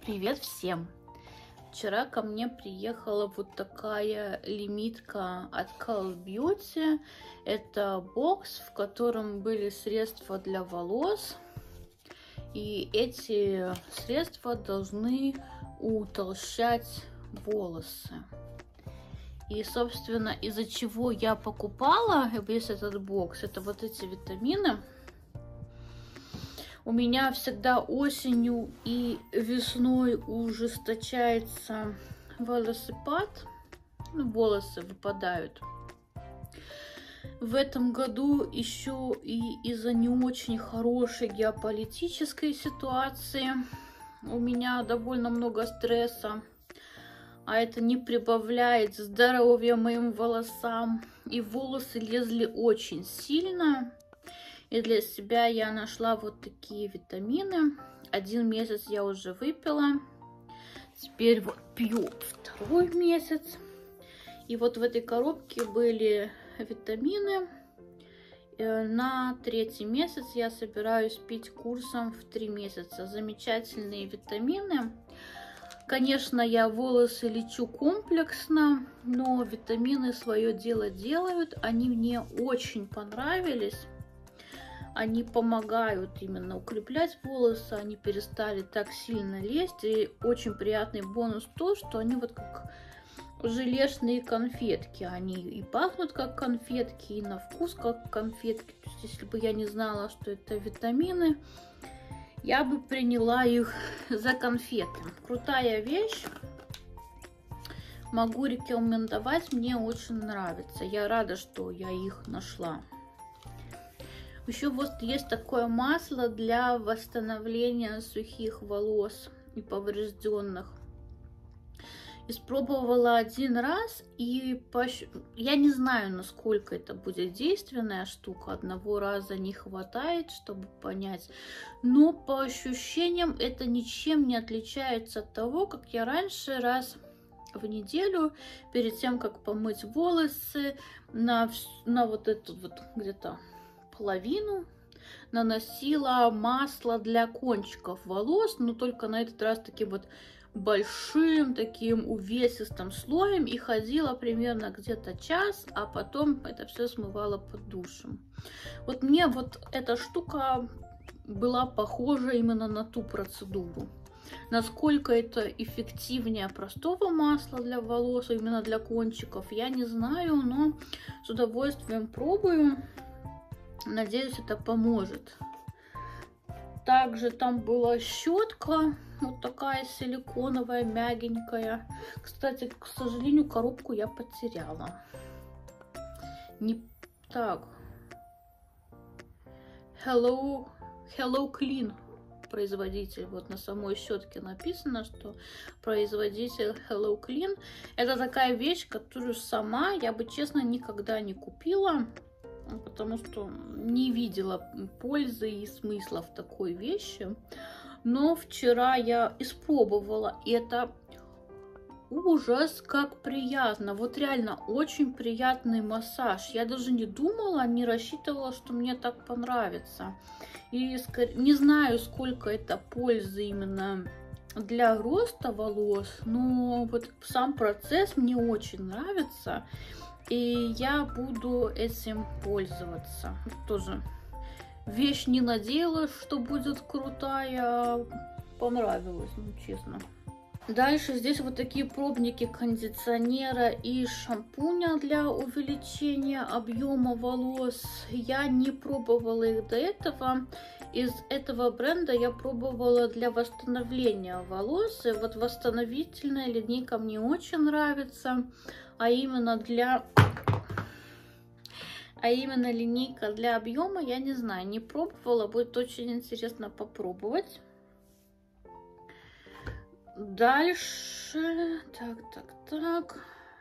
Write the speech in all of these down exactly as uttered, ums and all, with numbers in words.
Привет всем! Вчера ко мне приехала вот такая лимитка от Call Beauty. Это бокс, в котором были средства для волос. И эти средства должны утолщать волосы. И, собственно, из-за чего я покупала весь этот бокс, это вот эти витамины. У меня всегда осенью и весной ужесточается волосопад, ну, волосы выпадают. В этом году еще и из-за не очень хорошей геополитической ситуации у меня довольно много стресса, а это не прибавляет здоровья моим волосам, и волосы лезли очень сильно. И для себя я нашла вот такие витамины. Один месяц я уже выпила. Теперь вот пью второй месяц. И вот в этой коробке были витамины. На третий месяц я собираюсь пить курсом в три месяца. Замечательные витамины. Конечно, я волосы лечу комплексно, но витамины свое дело делают. Они мне очень понравились. Они помогают именно укреплять волосы, они перестали так сильно лезть. И очень приятный бонус то, что они вот как желешные конфетки. Они и пахнут как конфетки, и на вкус как конфетки. То есть, если бы я не знала, что это витамины, я бы приняла их за конфеты. Крутая вещь. Могу рекомендовать, мне очень нравится. Я рада, что я их нашла. Еще вот есть такое масло для восстановления сухих волос и поврежденных. Испробовала один раз, и по... я не знаю, насколько это будет действенная штука. Одного раза не хватает, чтобы понять. Но по ощущениям это ничем не отличается от того, как я раньше раз в неделю, перед тем, как помыть волосы, на, на вот эту вот где-то половину наносила масло для кончиков волос, но только на этот раз таким вот большим, таким увесистым слоем, и ходила примерно где-то час, а потом это все смывала под душем. Вот мне вот эта штука была похожа именно на ту процедуру. Насколько это эффективнее простого масла для волос, именно для кончиков, я не знаю, но с удовольствием пробую. Надеюсь, это поможет. Также там была щетка, вот такая силиконовая, мягенькая. Кстати, к сожалению, коробку я потеряла. Не так. Hello, Hello Clean. Производитель. Вот на самой щетке написано, что производитель Hello Clean. Это такая вещь, которую сама я бы, честно, никогда не купила. Потому что не видела пользы и смысла в такой вещи. Но вчера я испробовала, и это ужас как приятно. Вот реально очень приятный массаж. Я даже не думала, не рассчитывала, что мне так понравится. И не знаю, сколько это пользы именно для роста волос, но вот сам процесс мне очень нравится. И я буду этим пользоваться. Тоже вещь не надеялась, что будет крутая. Понравилась, ну честно. Дальше здесь вот такие пробники кондиционера и шампуня для увеличения объема волос. Я не пробовала их до этого. Из этого бренда я пробовала для восстановления волос. И вот восстановительная линейка мне очень нравится. А именно для... А именно линейка для объема, я не знаю, не пробовала. Будет очень интересно попробовать. Дальше, так, так, так.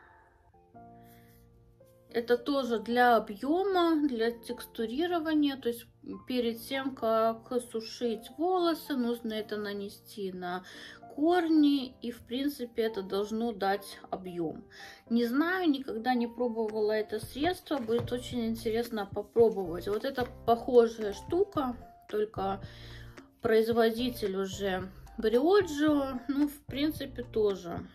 Это тоже для объема, для текстурирования. То есть перед тем, как сушить волосы, нужно это нанести на корни. И в принципе это должно дать объем. Не знаю, никогда не пробовала это средство. Будет очень интересно попробовать. Вот это похожая штука, только производитель уже Бриоджио, ну, в принципе, тоже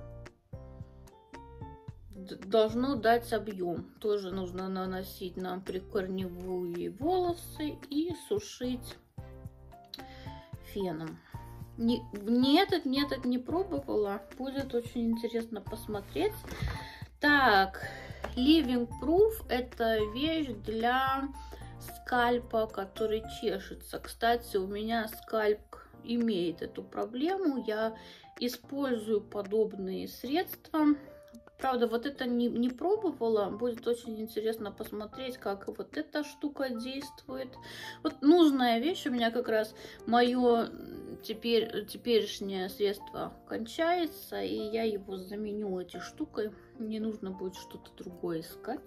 должно дать объем. Тоже нужно наносить на прикорневые волосы и сушить феном. Не, не этот, не этот не пробовала. Будет очень интересно посмотреть. Так, Living Proof — это вещь для скальпа, который чешется. Кстати, у меня скальп имеет эту проблему. Я использую подобные средства. Правда, вот это не, не пробовала. Будет очень интересно посмотреть, как вот эта штука действует. Вот нужная вещь у меня как раз. Мое теперь, теперешнее средство кончается, и я его заменю этой штукой. Не нужно будет что-то другое искать.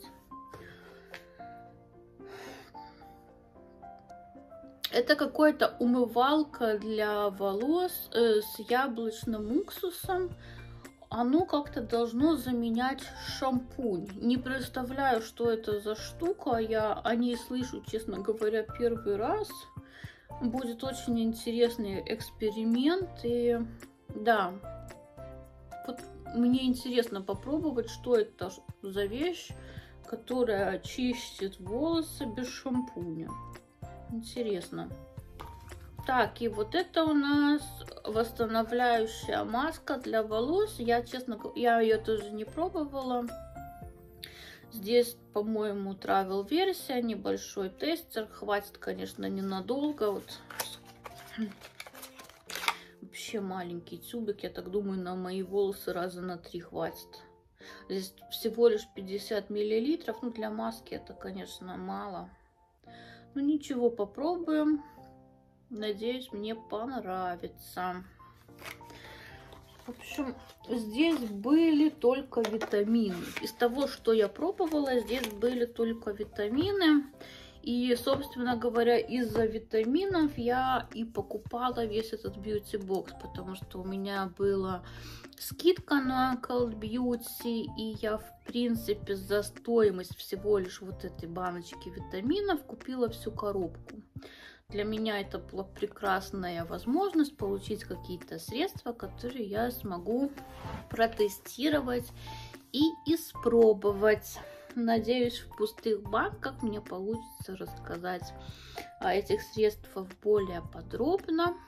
Это какая-то умывалка для волос э, с яблочным уксусом. Оно как-то должно заменять шампунь. Не представляю, что это за штука. Я о ней слышу, честно говоря, первый раз. Будет очень интересный эксперимент. И да, вот мне интересно попробовать, что это за вещь, которая чистит волосы без шампуня. Интересно. Так, и вот это у нас восстанавливающая маска для волос. Я, честно говоря, я ее тоже не пробовала. Здесь, по-моему, travel версия, небольшой тестер. Хватит, конечно, ненадолго. Вот. Вообще маленький тюбик. Я так думаю, на мои волосы раза на три хватит. Здесь всего лишь пятьдесят миллилитров. Ну, для маски это, конечно, мало. Ну, ничего, попробуем. Надеюсь, мне понравится. В общем, здесь были только витамины. Из того, что я пробовала, здесь были только витамины. И, собственно говоря, из-за витаминов я и покупала весь этот бьюти-бокс, потому что у меня была скидка на Cold Beauty, и я, в принципе, за стоимость всего лишь вот этой баночки витаминов купила всю коробку. Для меня это была прекрасная возможность получить какие-то средства, которые я смогу протестировать и испробовать. Надеюсь, в пустых банках мне получится рассказать о этих средствах более подробно.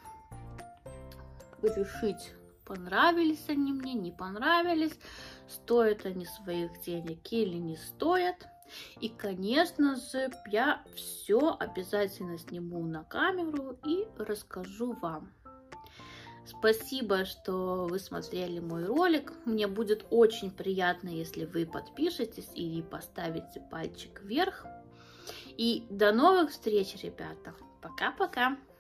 Решить, понравились они мне, не понравились, стоят они своих денег или не стоят. И, конечно же, я все обязательно сниму на камеру и расскажу вам. Спасибо, что вы смотрели мой ролик. Мне будет очень приятно, если вы подпишетесь или поставите пальчик вверх. И до новых встреч, ребята. Пока-пока.